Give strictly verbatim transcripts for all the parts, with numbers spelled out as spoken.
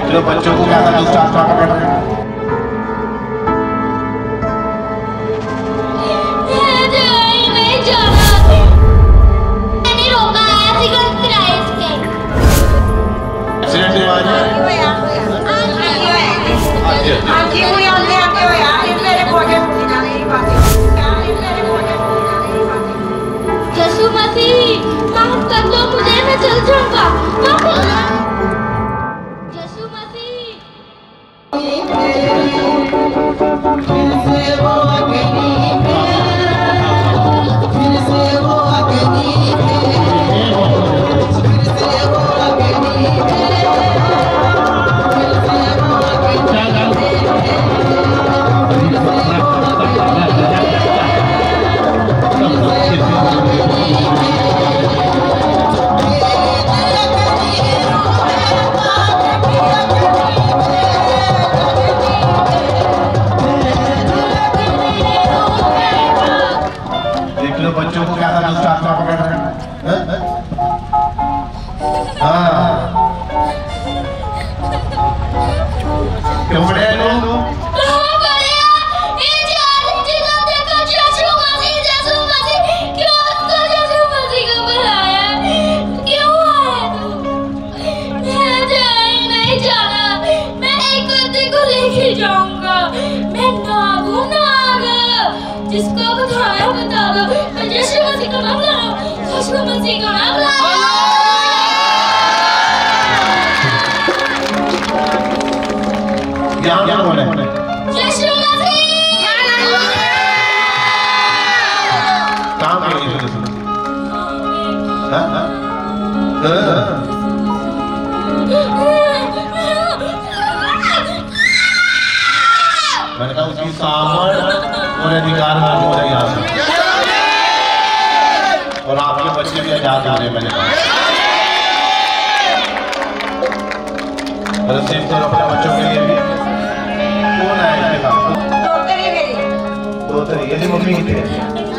जो बच्चों को क्या था दूसरा पकड़ रहे हैं। नहीं जाना, मैंने रोका एक्सीडेंट कराया इसके। एक्सीडेंट हुआ है? आगे हुई आगे आगे हुई यार मेरे कोटे पूछना नहीं पाती यीशु मसीह माफ कर दो मुझे, मैं चल जाऊंगा। माफ कर दो यीशु मसीह। बच्चों को क्या था दूसरा आत्मा पकड़ रहे हैं। हाँ क्यों बड़े लोग जाऊंगा मैं नागू नाग जिसको बताया बता दो यीशु मसीह का नाम लो यीशु मसीह का नाम लो यहाँ क्या बोले यीशु मसीह कहाँ पे गई थी हाँ हाँ मैंने कहा उसकी सामर्थ और अधिकार में हो रही है और आपके बच्चे भी आजाद हो रहे हैं। मैंने कहा सेम करो अपने बच्चों के लिए भी। कौन है इसके साथ? डॉक्टर ही मेरी दो तरीके से मम्मी की थी।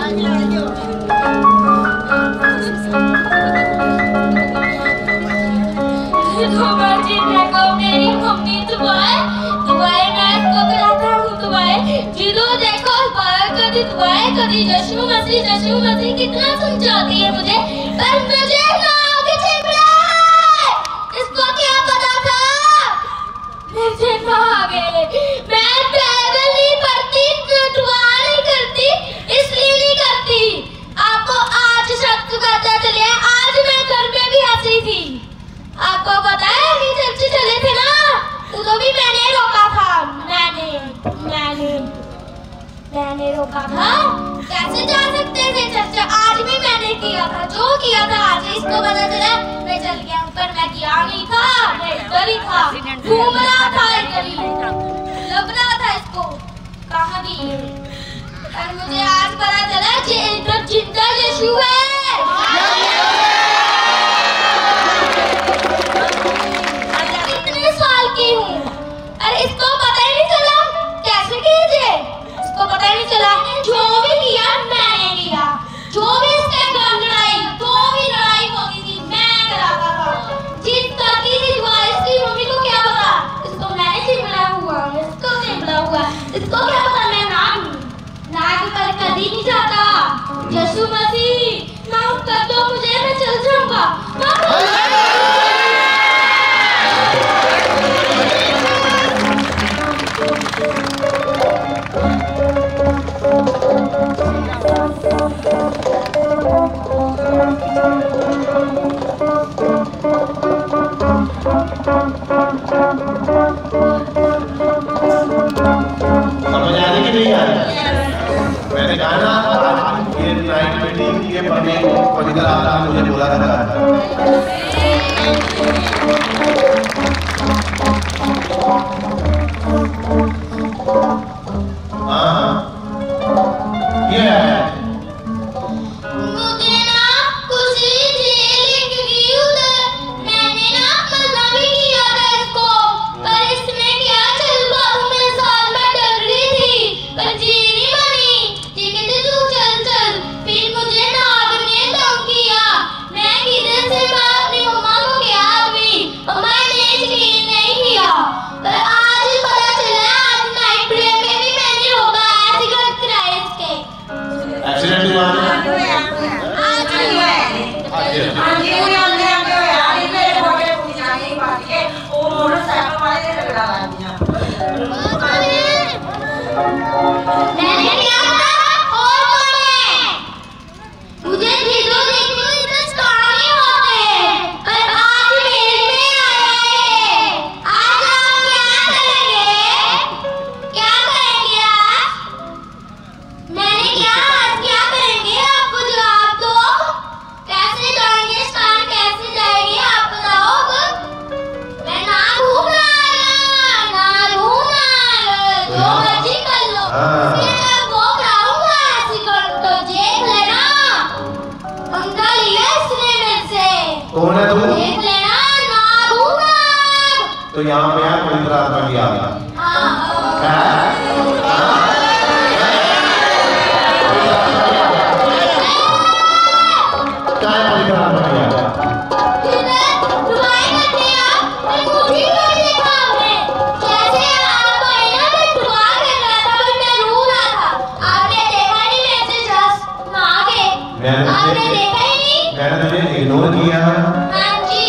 जी देखो मेरी मम्मी दुआएं दुआएं मैं इसको कराता हूँ दुआएं जिलो देखो दुआएं कभी दुआएं कभी यीशु मसीह यीशु मसीह कितना समझाती है मुझे पर मुझे ना आगे चिपड़ा इसको क्या पता था मुझे ना आगे मैं बाइबल नहीं पढ़ती दुआ नहीं करती इसलिए नहीं करती आपको आज सत्य पता चले आज मैं घर में भी हंसी थी। आपको पता है कि चर्च चले थे ना तो भी मैंने रोका था मैंने मैंने मैंने रोका था कैसे जा सकते थे चर्च आज भी मैंने किया था जो किया था आज इसको पता चला मैं चल गया पर मैं किया नहीं था मैं इधर ही था घूम रहा था इधर ही लब रहा था इसको कहाँ भी और मुझे आज पता चला कि इधर जिंदा यीशु है। अरे इसको पता ही नहीं चला कैसे कीजिए इसको पता ही नहीं चला जो भी किया मैंने किया जो भी इसके घर लड़ाई जो भी लड़ाई होती थी मैं कराता था जिस करती थी दुआ इसकी मम्मी को क्या पता इसको मैंने चिमड़ा हुआ इसको चिमड़ा हुआ इसको क्या पता मैं नाग नाग पर कभी नहीं जाता। यीशु मसीह माफ कर दो मुझे मैं चल जाऊंगा। समझ आ रही कि नहीं आ रही? मैंने कहा ना ये नाइट मीटिंग के पढ़ने को पवित्र आत्मा मुझे बोला था। हाँ ये है मुझे ना खुशी जेल गई उधर मैंने ना मजा भी किया था इसको पर इसने क्या चल बाबू मेरे साथ में डर रही थी पर जी नहीं बनी ठीक है तू चल चल फिर मुझे नाग ने धमकी किया मैं किधर से बाहर दुआन कौन है तू? देख लेना नागुनाग। तो यहाँ पे यार पवित्र आत्मा की आ गया। क्या है पवित्र आत्मा की आ गया? मैंने तुझे इग्नोर किया। हाँ जी।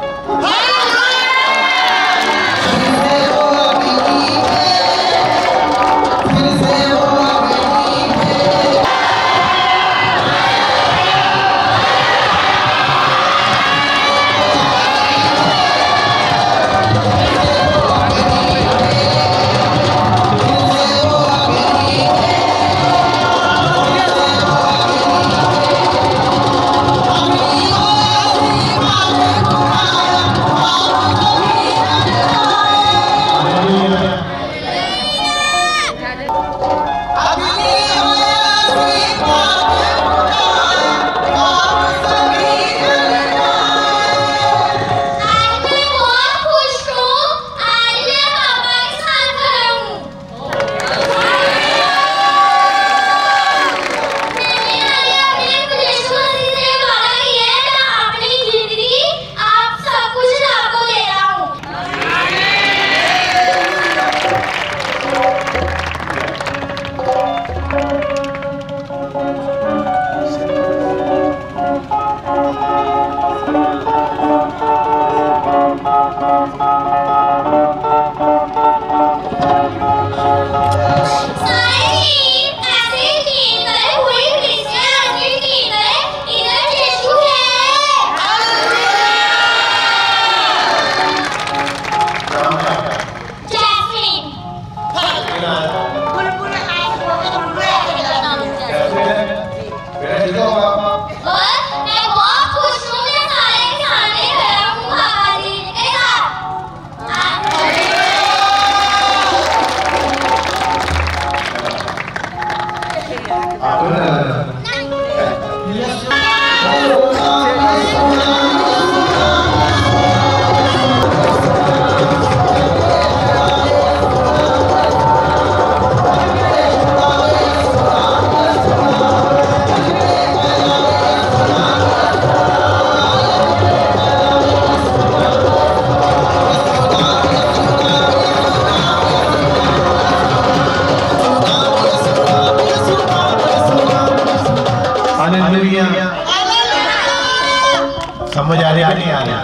समझ आ रहा नहीं आ रहा?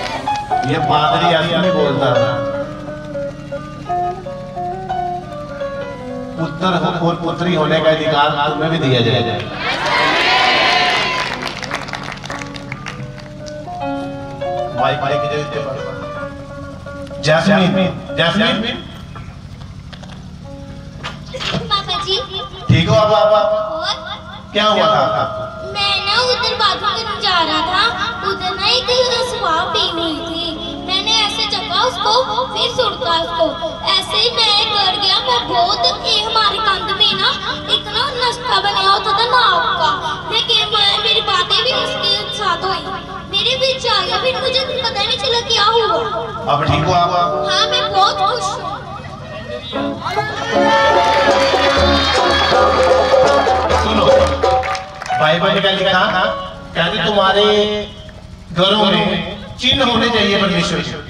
ये पादरी ऐसे नहीं बोलता। पुत्र और पुत्री होने का अधिकार तुम्हें भी दिया जाएगा। माइक माइक की जगह जैस्मीन जैस्मीन पापा जी ठीक हो अब आप? क्या हुआ था? मैं ना उधर बाथरूम करने जा रहा था, उधर ना एक स्वाद पी हुई थी, मैंने ऐसे चखा उसको, फिर सुड़का उसको, ऐसे ही मैं कर गया। मैं बहुत ये हमारे कंध में ना एक ना नस्ता बनाया होता था नाक का, मैं मेरी बातें भी उसके साथ हुई, मेरे बीच आ गया, फिर मुझे पता नहीं चला क्या हुआ। अब ठीक हो आप? हाँ मैं बहुत खुश हूँ। सुनो, बाइबल में क्या लिखा? कहते तुम्हारे घरों में चिन्ह होने चाहिए परमेश्वर के।